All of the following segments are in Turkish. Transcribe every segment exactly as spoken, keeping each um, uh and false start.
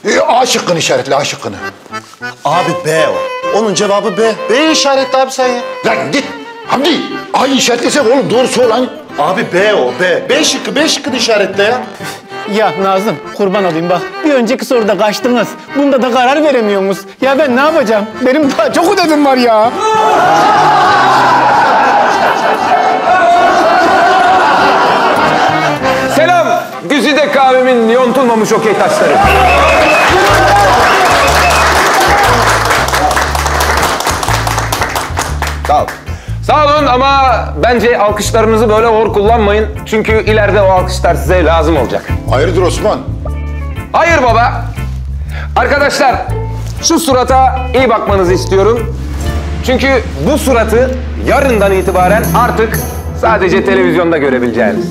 E, A şıkkını işaretle, A şıkkını. Abi B o. Onun cevabı B. B işaretle abi sen ya. Lan git. Hamdi, A'yı işaretlesek oğlum doğrusu olan. Abi B o, B. B şıkkı, B şıkkını işaretle ya. Ya Nazım kurban olayım bak. Bir önceki soruda kaçtınız. Bunda da karar veremiyorsunuz. Ya ben ne yapacağım? Benim daha çok ödevim var ya. Selam, Güzide kahvemin yontulmamış okey taşları. Sağ ol. Sağ olun ama bence alkışlarınızı böyle hor kullanmayın. Çünkü ileride o alkışlar size lazım olacak. Hayırdır Osman? Hayır baba. Arkadaşlar, şu surata iyi bakmanızı istiyorum. Çünkü bu suratı yarından itibaren artık sadece televizyonda görebileceğiniz.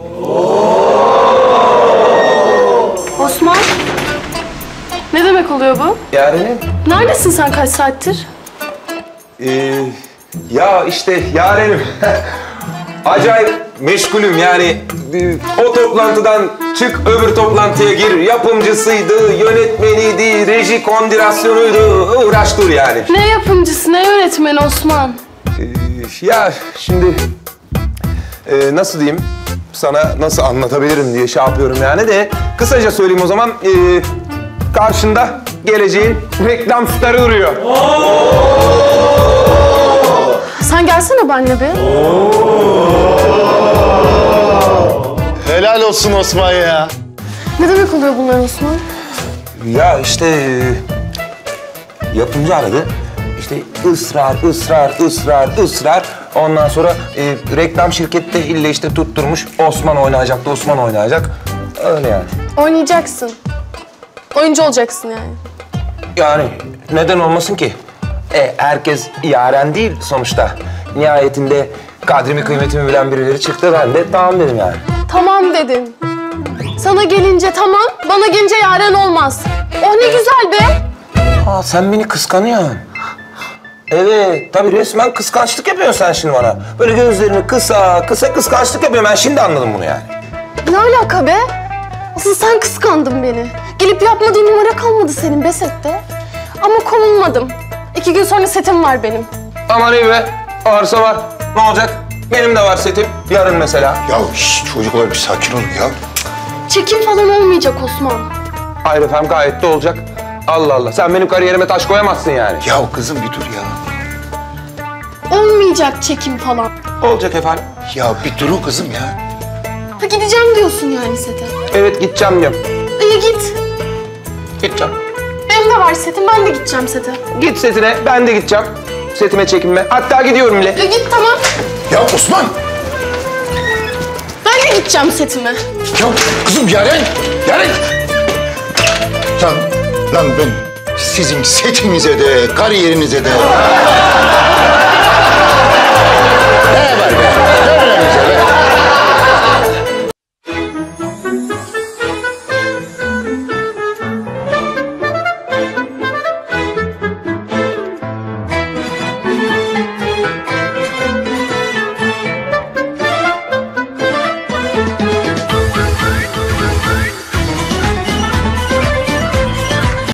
Osman, ne demek oluyor bu? Yarenim? Neredesin sen kaç saattir? Ee, ya işte yarenim. Acayip meşgulüm yani. Ee, O toplantıdan çık öbür toplantıya gir. Yapımcısıydı, yönetmeniydi, reji kondirasyonuydu. Uğraş dur yani. Ne yapımcısı, ne yönetmeni Osman? Ee, ya şimdi e, nasıl diyeyim? Sana nasıl anlatabilirim diye şey yapıyorum yani de kısaca söyleyeyim o zaman. Ee, karşında geleceğin reklam starı duruyor. Sen gelsene benimle bir. Helal olsun Osman ya. Ne demek oluyor bunlar Osman? Ya işte e, yapımcı aradı. İşte ısrar, ısrar, ısrar, ısrar. Ondan sonra e, reklam şirkette ille işte tutturmuş. Osman oynayacaktı, Osman oynayacak. Öyle yani. Oynayacaksın. Oyuncu olacaksın yani. Yani neden olmasın ki? E, herkes yaren değil sonuçta. Nihayetinde kadrimi kıymetimi bilen birileri çıktı. Ben de tamam dedim yani. Tamam dedin. Sana gelince tamam, bana gelince yaren olmaz. Oh ne güzel be. Aa, sen beni kıskanıyorsun. Evet, tabii resmen kıskançlık yapıyorsun sen şimdi bana. Böyle gözlerini kısa, kısa kıskançlık yapıyorum. Ben şimdi anladım bunu yani. Ne alaka be? Asıl sen kıskandın beni. Gelip yapmadığın numara kalmadı senin be sette. Ama kovulmadım. İki gün sonra setim var benim. Aman iyi be, varsa var. Ne olacak? Benim de var setim. Yarın mesela. Ya şş, çocuklar bir sakin olun ya. Çekim falan olmayacak Osman. Hayır efendim, gayet de olacak. Allah Allah, sen benim kariyerime taş koyamazsın yani. Ya kızım bir dur ya. Olmayacak çekim falan. Olacak efendim. Ya bir durun kızım ya. Ha gideceğim diyorsun yani sete. Evet, gideceğim diyorum. İyi git. Gideceğim. Benim de var setim, ben de gideceğim sete. Git setine, ben de gideceğim. Setime çekinme. Hatta gidiyorum bile. Ya git tamam. Ya Osman! Ben de gideceğim setime. Ya kızım Yaren! Yaren! Lan, lan ben sizin setinize de, kariyerinize de...